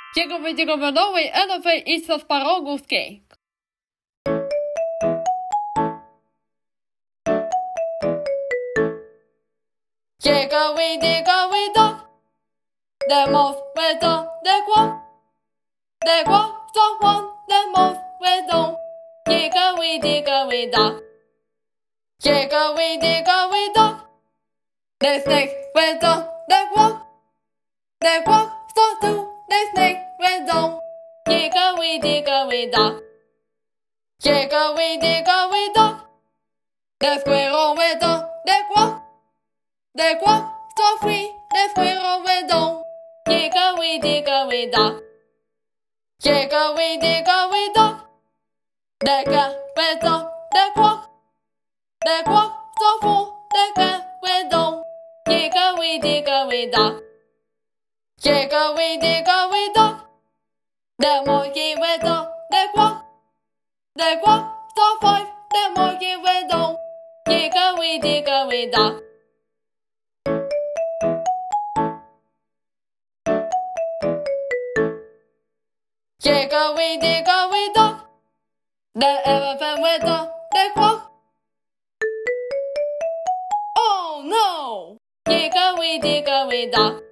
Dickory, Dickory, elephant eats asparagus cake. Dickory, Dickory, dock. The mouse went on the quack. The quack saw one, the mouse went on. Dickory, Dickory, dock. Dickory, Dickory, dock. The snake went on the quack. The quack saw two, the snake went on. Dickory, Dickory, dock. Dickory, Dickory, dock. The squirrel went on the quack. The quack saw three, the squirrel went on. Dickory, Dickory, dock. Dickory, Dickory, dock. The cat went on the quack. The quack saw four, the cat went on. Dickory, Dickory, dock. Dickory, Dickory, dock. The monkey went on the quack. The quack saw five, the monkey went on. Dickory, Dickory, dock. Dickory, Dickory, dock. The elephant went on the quack. Oh no! Dickory, Dickory, dock.